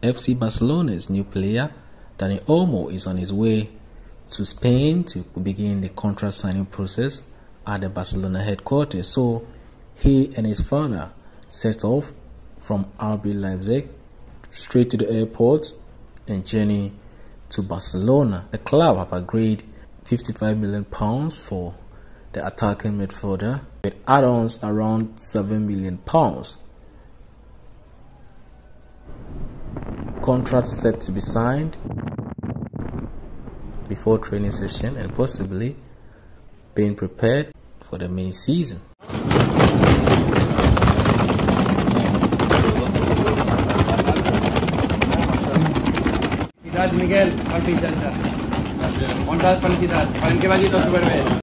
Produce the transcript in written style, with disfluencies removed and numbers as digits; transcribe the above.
FC Barcelona's new player, Dani Olmo, is on his way to Spain to begin the contract signing process at the Barcelona headquarters. So he and his father set off from RB Leipzig straight to the airport and journey to Barcelona. The club have agreed £55 million for the attacking midfielder, with add-ons around £7 million. Contract set to be signed before training session and possibly being prepared for the main season. Miguel, felicidades. Felicidades.